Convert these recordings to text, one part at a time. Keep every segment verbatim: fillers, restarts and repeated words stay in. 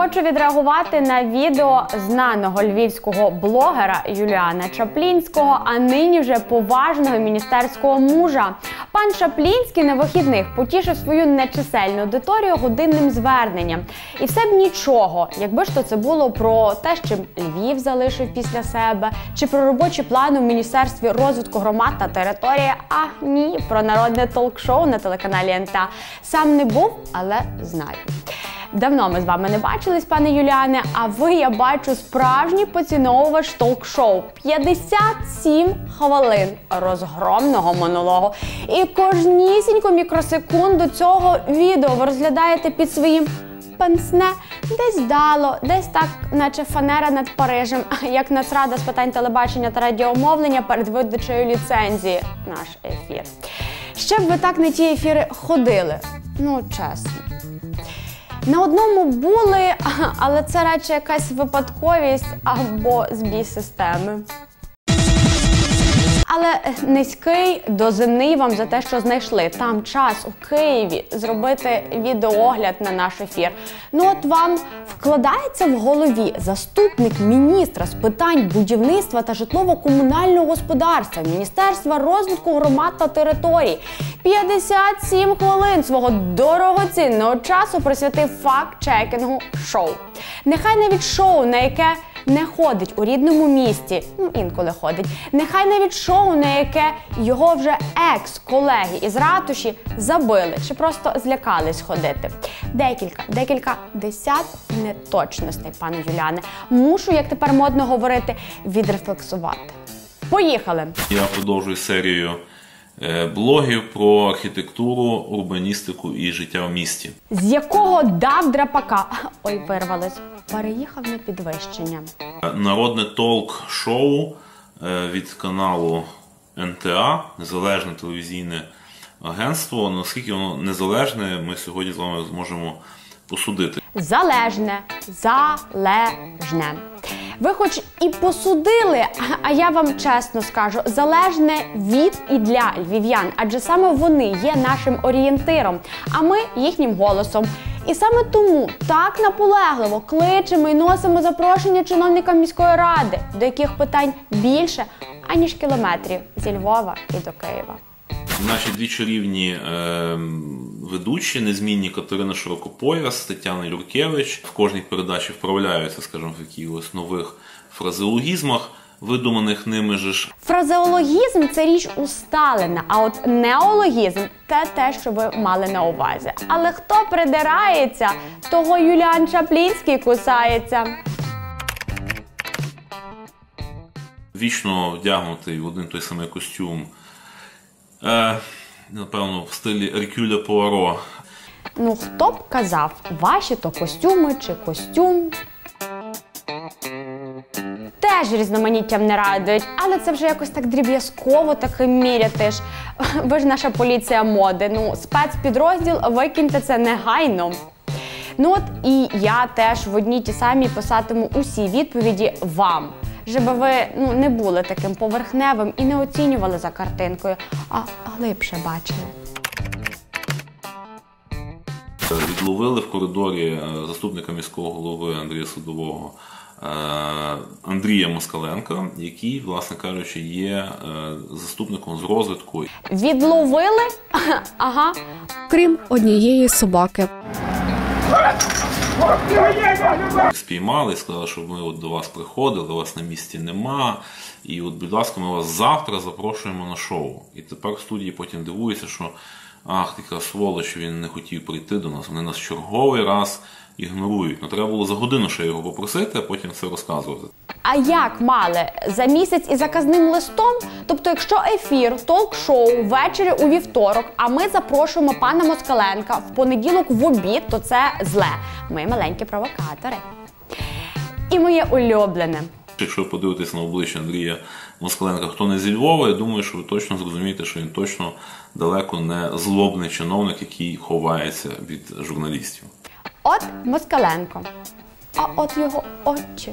Хочу відреагувати на відео знаного львівського блогера Юліана Чаплінського, а нині вже поважного міністерського мужа. Пан Чаплінський на вихідних потішив свою нечисельну аудиторію годинним зверненням. І все б нічого, якби ж то це було про те, що Львів залишив після себе, чи про робочі плани в Міністерстві розвитку громад та території, а ні, про народне ток-шоу на телеканалі ен те а. Сам не був, але знаю. Давно ми з вами не бачились, пане Юліане, а ви, я бачу, справжній поціновувач ток-шоу. п'ятдесят сім хвилин розгромного монологу. І кожнісіньку мікросекунду цього відео ви розглядаєте під своїм пенсне, десь дало, десь так, наче фанера над Парижем, як Нацрада з питань телебачення та радіомовлення перед видачею ліцензії. Наш ефір. Ще б ви так на ті ефіри ходили. Ну, чесно. На одному були, але це радше якась випадковість або збій системи. Але низький доземний вам за те, що знайшли там час у Києві зробити відеоогляд на наш ефір. Ну от вам вкладається в голові заступник міністра з питань будівництва та житлово-комунального господарства Міністерства розвитку громад та територій п'ятдесят сім хвилин свого дорогоцінного часу присвятив факт-чекінгу шоу. Нехай навіть шоу, на яке не ходить у рідному місті, ну інколи ходить, нехай навіть шоу, на яке його вже екс-колеги із ратуші забили чи просто злякались ходити. Декілька, декілька десят неточностей, пане Юліане, мушу, як тепер модно говорити, відрефлексувати. Поїхали! Я продовжую серію блогів про архітектуру, урбаністику і життя в місті. З якого дав драпака, ой, вирвалось, переїхав на підвищення. Народне толк-шоу від каналу ен те а, незалежне телевізійне агентство. Наскільки воно незалежне, ми сьогодні з вами зможемо посудити. Залежне, залежне. Ви хоч і посудили, а я вам чесно скажу, залежне від і для львів'ян, адже саме вони є нашим орієнтиром, а ми їхнім голосом. І саме тому так наполегливо кличемо і носимо запрошення чиновникам міської ради, до яких питань більше, аніж кілометрів зі Львова і до Києва. Наші дві чарівні е, ведучі, незмінні Катерина Широкопояс, Тетяна Юркевич, в кожній передачі вправляються, скажімо, в якихось нових фразеологізмах, видуманих ними ж. Фразеологізм – це річ усталена, а от неологізм – це те, що ви мали на увазі. Але хто придирається, того Юліан Чаплінський кусається. Вічно вдягнутий в один той самий костюм, Е, напевно, в стилі Еркюля Пуаро. Ну, хто б казав, ваші то костюми чи костюм теж різноманіттям не радують, але це вже якось так дріб'язково таки міряти ж. Ви ж наша поліція моди, ну, спецпідрозділ, викиньте це негайно. Ну от і я теж в одній ті самій писатиму усі відповіді вам. Щоб ви ну, не були таким поверхневим і не оцінювали за картинкою, а глибше бачили. Відловили в коридорі заступника міського голови Андрія Садового Андрія Москаленка, який, власне кажучи, є заступником з розвитку. Відловили? Ага. Крім однієї собаки. Спіймали і сказали, що ми от до вас приходили, вас на місці нема. І от, будь ласка, ми вас завтра запрошуємо на шоу. І тепер в студії потім дивуються, що ах, така сволоч, він не хотів прийти до нас. Вони нас черговий раз ігнорують. Ну, треба було за годину ще його попросити, а потім все розказувати. А як мали? За місяць і заказним листом? Тобто, якщо ефір, толк-шоу ввечері у вівторок, а ми запрошуємо пана Москаленка в понеділок в обід, то це зле. Ми маленькі провокатори. І моє улюблене. Якщо ви подивитесь на обличчя Андрія Москаленка, хто не зі Львова, я думаю, що ви точно зрозумієте, що він точно далеко не злобний чиновник, який ховається від журналістів. От Москаленко. А от його очі.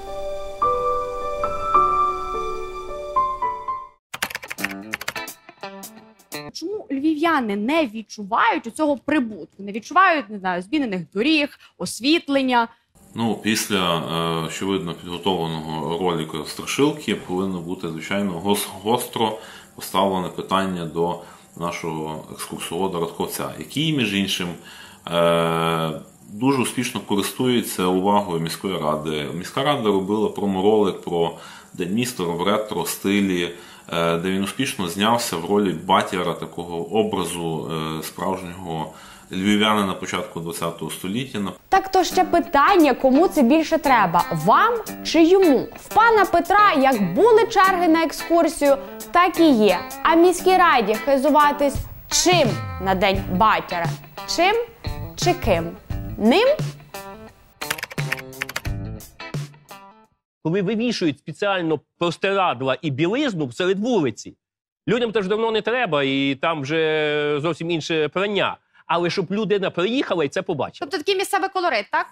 Чому львів'яни не відчувають цього прибутку? Не відчувають, не знаю, змінених доріг, освітлення? Ну, після, е, очевидно, підготовленого ролика страшилки повинно бути, звичайно, гос- гостро поставлене питання до нашого екскурсовода Радковця, який, між іншим, е, дуже успішно користується увагою міської ради. Міська рада робила проморолик про День міста в ретро-стилі, е, де він успішно знявся в ролі батяра, такого образу е, справжнього львів'янина початку ХХ століття. Так то ще питання, кому це більше треба, вам чи йому? В пана Петра як були черги на екскурсію, так і є. А міській раді хизуватись чим на День батяра? Чим чи ким? Ним? Коли вивішують спеціально простирадла і білизну серед вулиці, людям теж давно не треба, і там вже зовсім інше прання. Але щоб людина приїхала і це побачила. Тобто такий місцевий колорит, так?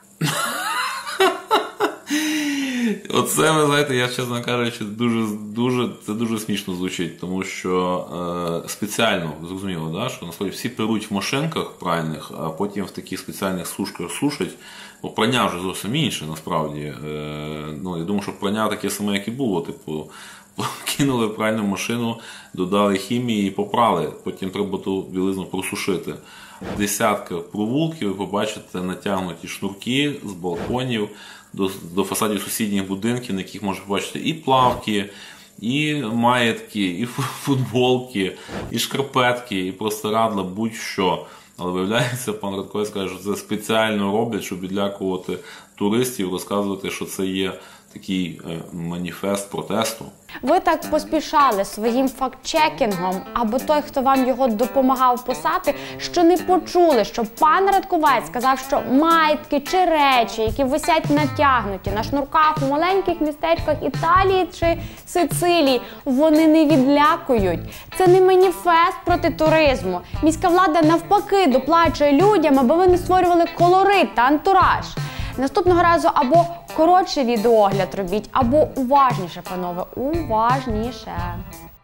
Оце, ви знаєте, я, чесно кажучи, дуже, дуже, це дуже смішно звучить, тому що е, спеціально, зрозуміло, да, що насправді всі перуть в машинках пральних, а потім в таких спеціальних сушках сушать. Бо прання вже зовсім інше, насправді. Е, ну, я думаю, що прання таке саме, як і було, типу, кинули в пральну машину, додали хімії і попрали, потім треба ту білизну просушити. В десятках провулків ви побачите натягнуті шнурки з балконів до, до фасадів сусідніх будинків, на яких можна побачити і плавки, і маєтки, і футболки, і шкарпетки, і простирадла, будь-що. Але виявляється, пан Радковець каже, що це спеціально роблять, щоб відлякувати туристів, розказувати, що це є такий маніфест протесту. Ви так поспішали своїм факт-чекінгом, або той, хто вам його допомагав писати, що не почули, що пан Радковець сказав, що маєтки чи речі, які висять натягнуті на шнурках у маленьких містечках Італії чи Сицилії, вони не відлякують. Це не маніфест проти туризму. Міська влада навпаки доплачує людям, аби вони створювали колорит та антураж. Наступного разу або коротший відеоогляд робіть, або уважніше, панове, уважніше.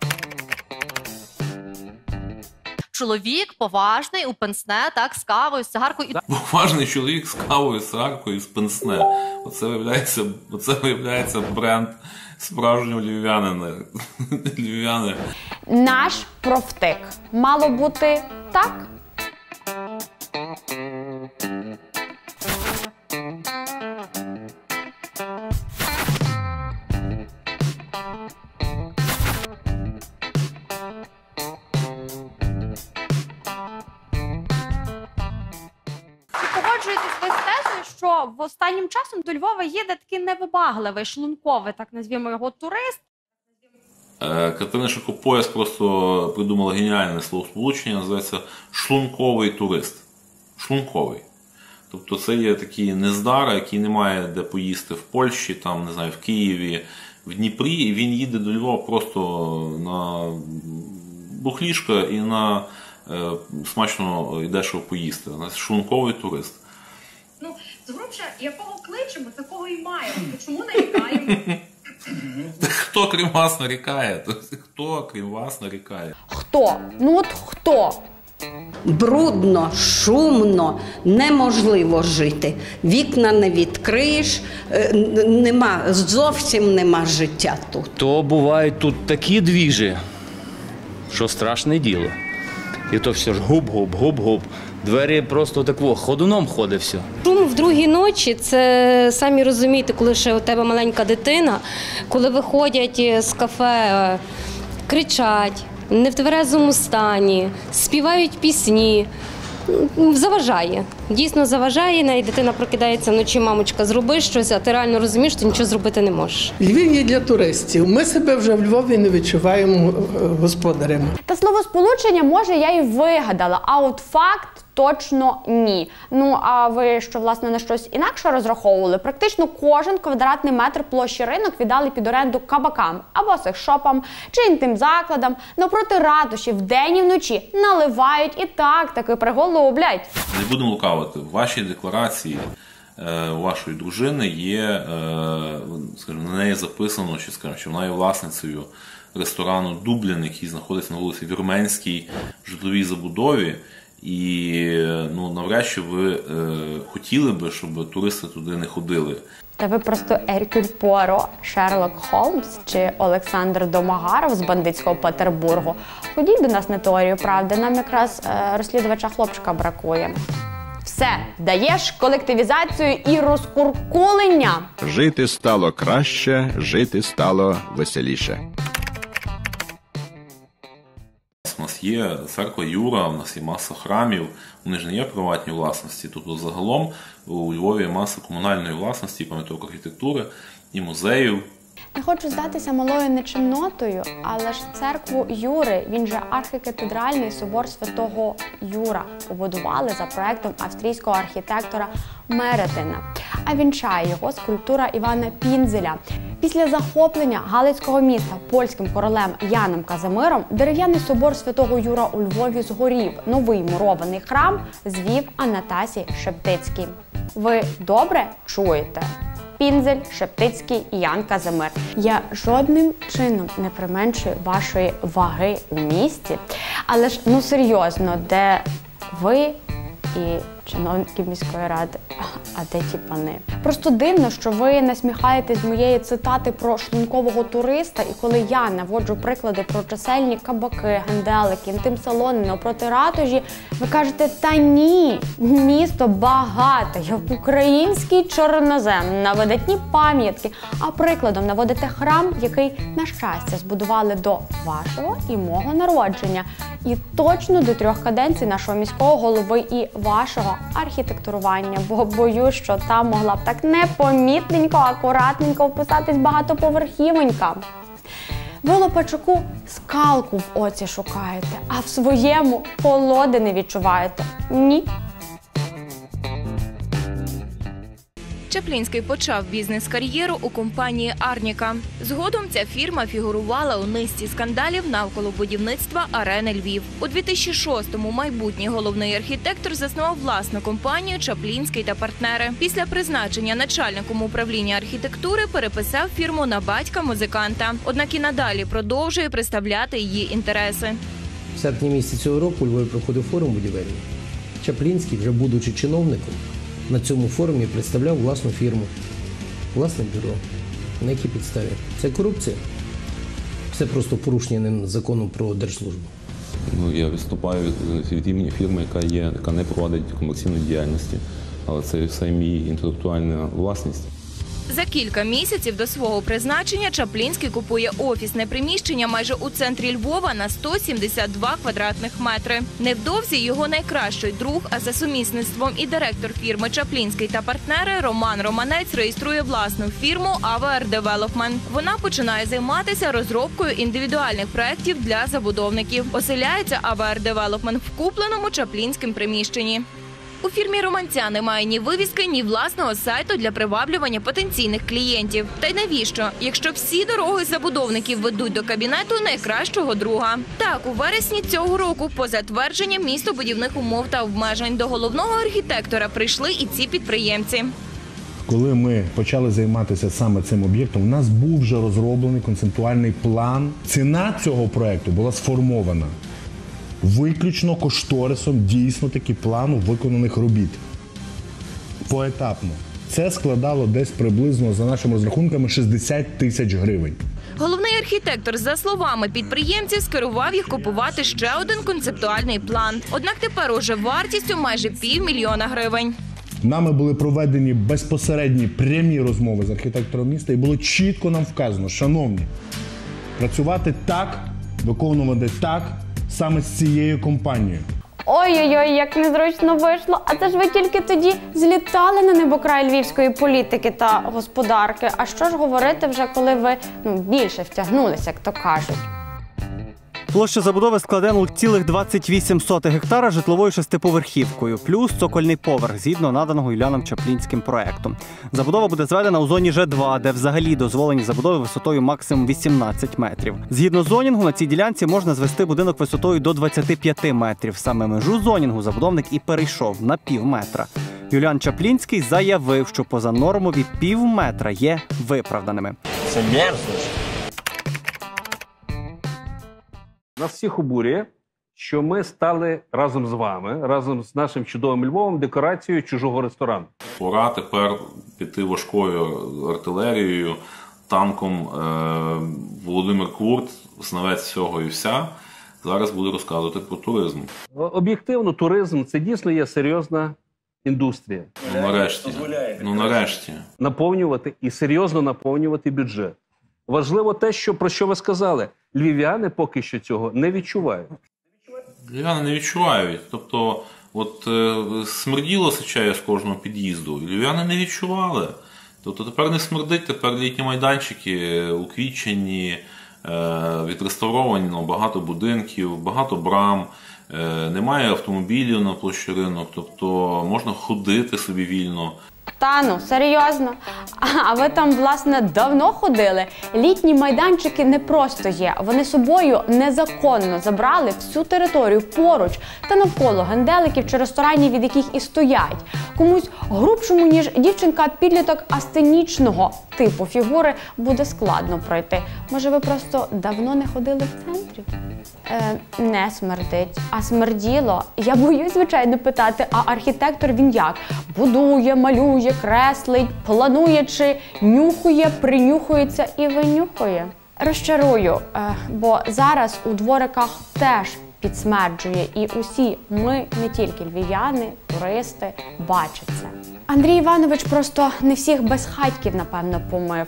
Чоловік поважний, у пенсне, так, з кавою, з цигаркою. Поважний чоловік з кавою, з цигаркою і з пенсне. Оце виявляється, оце виявляється бренд справжнього львів'янина. Львів'яни. Наш профтик. Мало бути так? Погоджуєтесь ви з тезою, що в останнім часом до Львова їде такий невибагливий, шлунковий, так назвімо його, турист. Катерина Шикопояс просто придумала геніальне словосполучення, називається шлунковий турист. Шлунковий. Тобто це є такий нездара, який не має де поїсти в Польщі, там, не знаю, в Києві, в Дніпрі, і він їде до Львова просто на бухлішка і на е, смачно і дешево поїсти. Шлунковий турист. Ну, згрубше, якого кличемо, такого і маємо. Чому нарікаємо? Хто крім вас нарікає? Хто крім вас нарікає? Хто? Ну от хто? Брудно, шумно, неможливо жити. Вікна не відкриєш, нема, зовсім нема життя тут. То бувають тут такі двіжі, що страшне діло. І то все ж губ-губ, губ-губ. Двері просто такого ходуном ходить все. Шум в другій ночі, це самі розумієте, коли ще у тебе маленька дитина, коли виходять з кафе, кричать, не в тверезому стані, співають пісні. Заважає. Дійсно заважає, навіть дитина прокидається вночі, мамочка, зроби щось, а ти реально розумієш, що ти нічого зробити не можеш. Львів є для туристів. Ми себе вже в Львові не відчуваємо господарями. Та словосполучення, може, я і вигадала, а от факт точно ні. Ну, а ви що, власне, на щось інакше розраховували? Практично кожен квадратний метр площі ринок віддали під оренду кабакам або секшопам чи інтим-закладам. Навпроти ратуші вдень і вночі наливають і так таки приголублять. Не будемо лукавити. В вашій декларації е, у вашої дружини є, е, скажімо, на неї записано, що, скажімо, що вона є власницею ресторану «Дублін», який знаходиться на вулиці Вірменській в житловій забудові. І ну, навряд чи ви е, хотіли би, щоб туристи туди не ходили. Та ви просто Еркюль Пуаро, Шерлок Холмс чи Олександр Домагаров з бандитського Петербургу. Ходіть до нас на теорію правди, нам якраз е, розслідувача хлопчика бракує. Все, даєш колективізацію і розкуркулення. Жити стало краще, жити стало веселіше. У нас є церква Юра, у нас є маса храмів, вони ж не є приватні власності. Тобто загалом у Львові є маса комунальної власності, пам'яток архітектури і музеїв. Не хочу здатися малою нечемнотою, але ж церкву Юри, він же архікатедральний собор святого Юра, побудували за проектом австрійського архітектора Меретина. А вінчає його скульптура Івана Пінзеля. Після захоплення Галицького міста польським королем Яном Казимиром дерев'яний собор святого Юра у Львові згорів. Новий мурований храм звів Анатасій Шептицький. Ви добре чуєте? Пінзель, Шептицький і Ян Казимир. Я жодним чином не применшую вашої ваги у місті, але ж, ну серйозно, де ви і чиновники міської ради, а де ті пани? Просто дивно, що ви насміхаєтесь з моєї цитати про шлункового туриста, і коли я наводжу приклади про чисельні кабаки, генделики, інтим-салони навпроти ратужі, ви кажете, та ні, місто багате, як український чорнозем, на видатні пам'ятки, а прикладом наводите храм, який, на щастя, збудували до вашого і мого народження, і точно до трьох каденцій нашого міського голови і вашого архітектурування, бо боюсь, що там могла б так непомітненько, акуратненько вписатись багатоповерхівонька. Ви Лопачуку скалку в оці шукаєте, а в своєму колоди не відчуваєте. Ні. Чаплінський почав бізнес-кар'єру у компанії «Арніка». Згодом ця фірма фігурувала у низці скандалів навколо будівництва арени Львів. У дві тисячі шостому майбутній головний архітектор заснував власну компанію «Чаплінський та партнери». Після призначення начальником управління архітектури переписав фірму на батька музиканта. Однак і надалі продовжує представляти її інтереси. В серпні місяці цього року у Львові проходив форум будівельний. Чаплінський, вже будучи чиновником, на цьому форумі представляв власну фірму, власне бюро. На якій підставі? Це корупція? Це просто порушення закону про держслужбу. Ну, я виступаю від, від імені фірми, яка, є, яка не проводить комерційної діяльності, але це все мій інтелектуальна власність. За кілька місяців до свого призначення Чаплінський купує офісне приміщення майже у центрі Львова на сто сімдесят два квадратних метри. Невдовзі його найкращий друг, а за сумісництвом і директор фірми Чаплінський та партнери Роман Романець реєструє власну фірму «ей ві ар Девелопмент». Вона починає займатися розробкою індивідуальних проєктів для забудовників. Оселяється ей ві ар Девелопмент в купленому Чаплінським приміщенні. У фірмі Романця немає ні вивіски, ні власного сайту для приваблювання потенційних клієнтів. Та й навіщо, якщо всі дороги забудовників ведуть до кабінету найкращого друга? Так, у вересні цього року, по затвердженням містобудівних умов та обмежень, до головного архітектора прийшли і ці підприємці. Коли ми почали займатися саме цим об'єктом, у нас був вже розроблений концептуальний план. Ціна цього проєкту була сформована виключно кошторисом дійсно таки плану виконаних робіт. Поетапно. Це складало десь приблизно, за нашими розрахунками, шістдесят тисяч гривень. Головний архітектор, за словами підприємців, скерував їх купувати ще один концептуальний план. Однак тепер уже вартістю майже півмільйона гривень. Нами були проведені безпосередні прямі розмови з архітектором міста і було чітко нам вказано, шановні, працювати так, виконувати так, саме з цією компанією. Ой-ой-ой, як незручно вийшло. А це ж ви тільки тоді злітали на небокрай львівської політики та господарки. А що ж говорити вже, коли ви ну, більше втягнулися, як то кажуть? Площа забудови складе нуль цілих двадцять вісім сотих гектара житловою шестиповерхівкою, плюс цокольний поверх, згідно наданого Юліаном Чаплінським проектом. Забудова буде зведена у зоні Ж два, де взагалі дозволені забудови висотою максимум вісімнадцять метрів. Згідно зонінгу, на цій ділянці можна звести будинок висотою до двадцяти п'яти метрів. Саме межу зонінгу забудовник і перейшов на пів метра. Юліан Чаплінський заявив, що позанормові пів метра є виправданими. Це мерзость. Нас всіх обурює, що ми стали разом з вами, разом з нашим чудовим Львовом, декорацією чужого ресторану. Пора тепер піти важкою артилерією, танком. Е, Володимир Курт, знавець всього і вся, зараз буде розказувати про туризм. Об'єктивно, туризм – це дійсно є серйозна індустрія. Ну нарешті. Ну нарешті. Наповнювати і серйозно наповнювати бюджет. Важливо те, що, про що ви сказали. Львів'яни поки що цього не відчувають. Львів'яни не відчувають. Тобто, от е, смерділо сичає з кожного під'їзду. Львів'яни не відчували. Тобто тепер не смердить, тепер літні майданчики уквітчені, е, відреставровані, ну, багато будинків, багато брам. Е, немає автомобілів на площі Ринок, тобто можна ходити собі вільно. Та ну, серйозно? А ви там, власне, давно ходили? Літні майданчики не просто є. Вони собою незаконно забрали всю територію поруч та навколо генделиків чи ресторанів, від яких і стоять. Комусь грубшому, ніж дівчинка-підліток астенічного типу фігури, буде складно пройти. Може, ви просто давно не ходили в центрі? Е, не смердить. А смерділо? Я боюсь, звичайно, питати, а архітектор він як? Будує, малює, креслить, планує чи нюхує, принюхується і винюхує? Розчарую, е, бо зараз у двориках теж підсмерджує, і усі ми, не тільки львів'яни, туристи, бачать це. Андрій Іванович просто не всіх безхатьків, напевно, помив.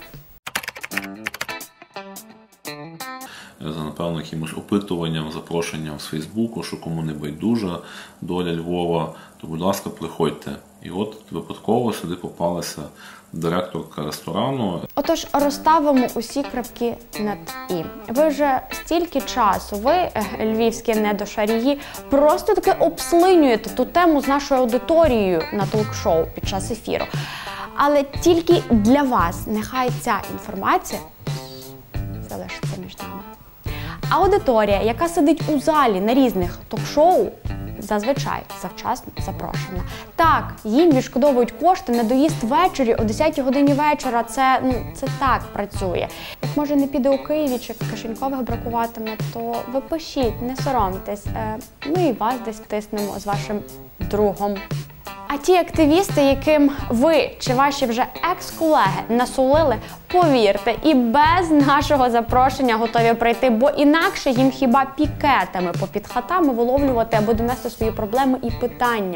За, напевно, якимось опитуванням, запрошенням з Фейсбуку, що кому не байдужа доля Львова, то, будь ласка, приходьте. І от випадково сюди попалася директорка ресторану. Отож, розставимо усі крапки над «і». Ви вже стільки часу, ви, львівські недошарії, просто таки обслинюєте ту тему з нашою аудиторією на ток-шоу під час ефіру. Але тільки для вас нехай ця інформація залишиться між нами. Аудиторія, яка сидить у залі на різних ток-шоу, зазвичай завчасно запрошена. Так, їм відшкодовують кошти на доїзд ввечері о десятій годині вечора. Це, ну, це так працює. Як може не піде у Києві чи кишенькових бракуватиме, то ви пишіть, не соромтесь. Е, ми і вас десь втиснемо з вашим другом. А ті активісти, яким ви чи ваші вже екс-колеги насолили, повірте, і без нашого запрошення готові прийти, бо інакше їм хіба пікетами попід хатами виловлювати або донести свої проблеми і питання.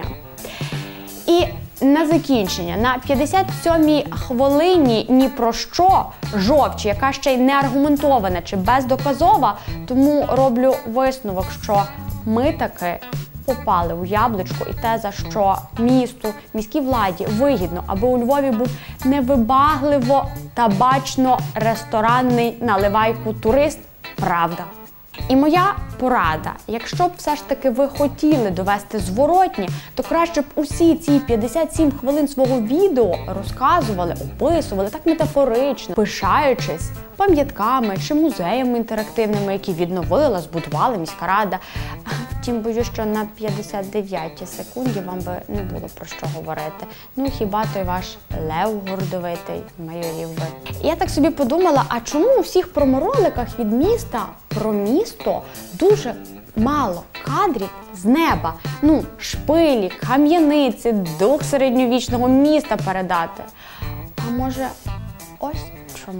І на закінчення, на п'ятдесят сьомій хвилині ні про що, жовчі, яка ще й не аргументована чи бездоказова, тому роблю висновок, що ми таки попали у яблучко, і теза, що місту, міській владі вигідно, аби у Львові був невибагливо табачно-ресторанний наливайку турист, правда. І моя порада, якщо б все ж таки ви хотіли довести зворотні, то краще б усі ці п'ятдесят сім хвилин свого відео розказували, описували так метафорично, пишаючись пам'ятками чи музеями інтерактивними, які відновила, збудувала міська рада. Втім, боюсь, що на п'ятдесят дев'ятій секунді вам би не було про що говорити. Ну, хіба той ваш лев гордовитий майорів би. І я так собі подумала, а чому у всіх промороликах від міста про місто дуже мало кадрів з неба? Ну, шпилі, кам'яниці, дух середньовічного міста передати. А може, ось чому?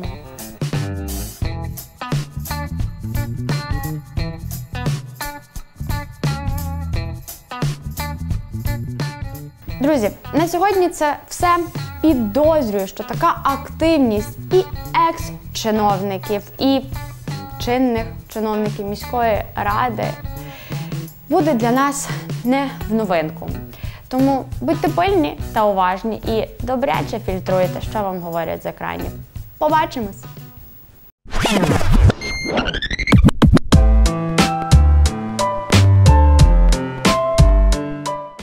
Друзі, на сьогодні це все. Підозрюю, що така активність і екс-чиновників, і чинних чиновників міської ради буде для нас не в новинку. Тому будьте пильні та уважні і добряче фільтруйте, що вам говорять з екранів. Побачимось!